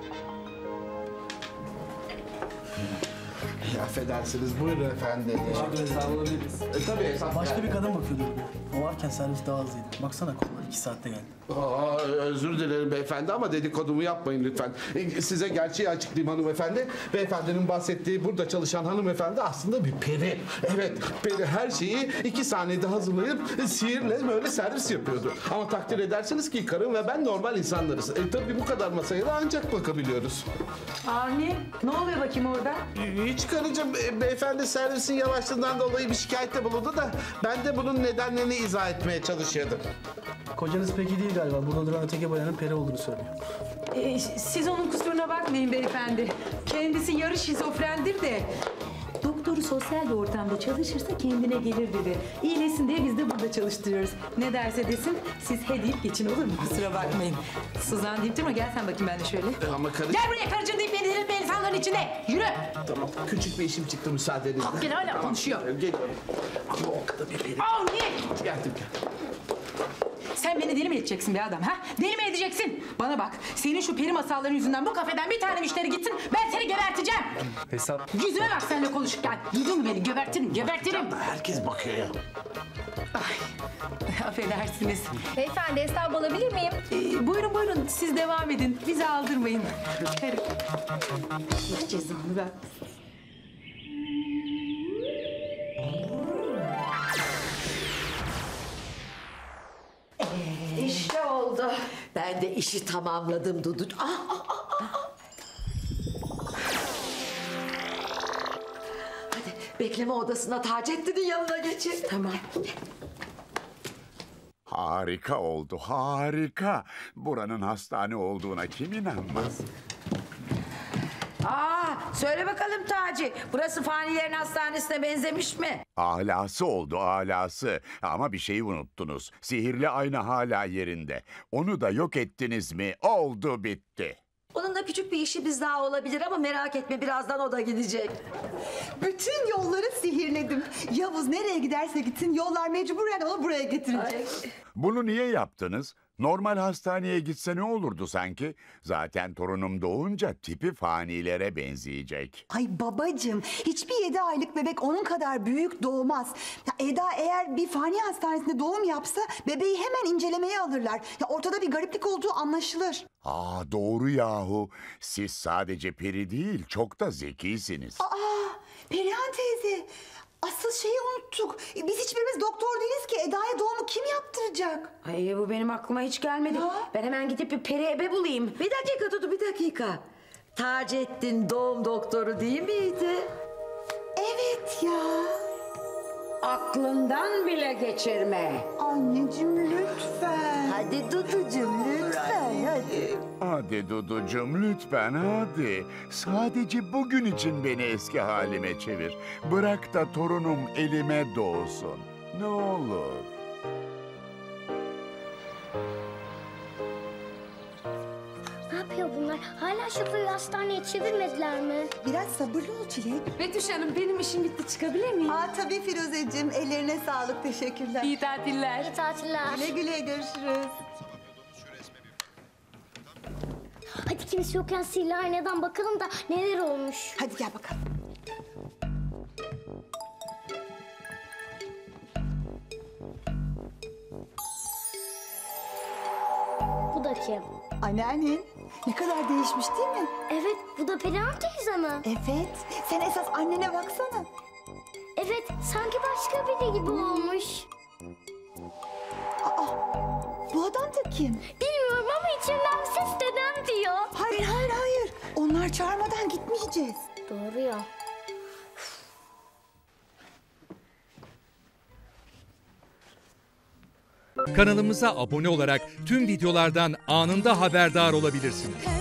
Affedersiniz, buyurun efendim. Hesabı alabiliriz. Tabii hesap. Başka bir kadın bakıyordu buraya. O varken servis daha hızlıydı. Baksana kollar 2 saatte geldi. Özür dilerim beyefendi ama dedikodumu yapmayın lütfen. Size gerçeği açıklayayım hanımefendi. Beyefendinin bahsettiği burada çalışan hanımefendi aslında bir peri. Evet, peri her şeyi 2 saniyede hazırlayıp sihirle böyle servis yapıyordu. Ama takdir edersiniz ki karım ve ben normal insanlarız. Tabii bu kadar masaya da ancak bakabiliyoruz. Avni, ne oluyor bakayım orada? Hiç karıcığım, beyefendi servisin yavaşlığından dolayı bir şikayette bulundu da ben de bunun nedenlerini izah etmeye çalışıyordum. Kocanız peki değil galiba. Burada duran öteki bayanın peri olduğunu söylüyor. Siz onun kusuruna bakmayın beyefendi. Kendisi yarı şizofrendir de. Doktoru sosyal bir ortamda çalışırsa kendine gelir dedi. İyileşsin diye biz de burada çalıştırıyoruz. Ne derse desin siz he deyip geçin, olur mu? Kusura bakmayın. Suzan deyip durma, gel sen bakayım ben de şöyle. Ama karıcığım... Gel buraya karıcığım deyip beni delirtme insanların içinde. Yürü. Tamam, küçük bir işim çıktı müsaadenizle. Kalk gel, hala konuşuyor. Geliyorum. Ama o kadar bir peri. Avni! Geldim. Sen beni deli mi edeceksin be adam ha? Deli mi edeceksin? Bana bak, senin şu peri masalların yüzünden bu kafeden bir tane müşteri gitsin, ben seni geberteceğim. Hesap. Yüzüme bak seninle konuşurken. Duydun mu beni? Gebertirim, gebertirim. Herkes bakıyor ya. Ay, affedersiniz. Beyefendi hesabı alabilir miyim? Buyurun buyurun, siz devam edin. Bizi aldırmayın. Allah cezanı ver. İşte oldu. Ben de işi tamamladım Dudu. Hadi bekleme odasına Taceddin'in yanına geçin. Tamam. Harika oldu, harika. Buranın hastane olduğuna kim inanmaz? Söyle bakalım Taci, burası fanilerin hastanesine benzemiş mi? Alası oldu, alası. Ama bir şeyi unuttunuz. Sihirli ayna hala yerinde. Onu da yok ettiniz mi? Oldu bitti. Onunla küçük bir işimiz daha olabilir ama merak etme, birazdan o da gidecek. Bütün yolları sihirledim. Yavuz nereye giderse gitsin yollar mecburen onu buraya getirecek. Bunu niye yaptınız? Normal hastaneye gitse ne olurdu sanki? Zaten torunum doğunca tipi fanilere benzeyecek. Ay babacığım, hiçbir 7 aylık bebek onun kadar büyük doğmaz. Ya Eda eğer bir fani hastanesinde doğum yapsa bebeği hemen incelemeye alırlar. Ya ortada bir gariplik olduğu anlaşılır. Doğru yahu. Siz sadece peri değil, çok da zekisiniz. Perihan teyze, asıl şeyi unuttuk. Biz hiçbirimiz doktor değiliz ki. Eda'ya doğumu kim yaptıracak? Ay bu benim aklıma hiç gelmedi. Ben hemen gidip bir peri ebe bulayım. Bir dakika Dudu, bir dakika. Taceddin doğum doktoru değil miydi? Evet ya. Aklından bile geçirme. Anneciğim lütfen. Hadi Duducuğum lütfen hadi. Hadi Duducuğum lütfen hadi. Sadece bugün için beni eski halime çevir. Bırak da torunum elime doğsun. Ne olur. Ne yapıyor bunlar? Hala şoförü hastaneye çevirmediler mi? Biraz sabırlı ol Çilek. Betüş Hanım, benim işim bitti. Çıkabilir miyim? Tabii Firuzeciğim. Ellerine sağlık. Teşekkürler. İyi tatiller. İyi tatiller. Güle güle görüşürüz. Hadi kimse yokken sihirli aynadan bakalım da neler olmuş. Hadi gel bakalım. Bu da kim? Anneannen ne kadar değişmiş değil mi? Evet, bu da Perihan teyze mi? Evet. Sen esas annene baksana. Evet, sanki başka biri gibi olmuş. Bu adam da kim? Bilmiyorum ama içimden bir ses dedem diyor. Hayır. Onlar çağırmadan gitmeyeceğiz. Doğru ya. Kanalımıza abone olarak tüm videolardan anında haberdar olabilirsiniz.